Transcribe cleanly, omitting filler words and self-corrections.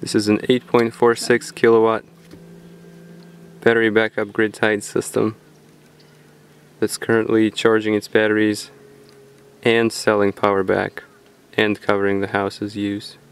This is an 8.46 kilowatt battery backup grid-tied system that's currently charging its batteries and selling power back and covering the house's use.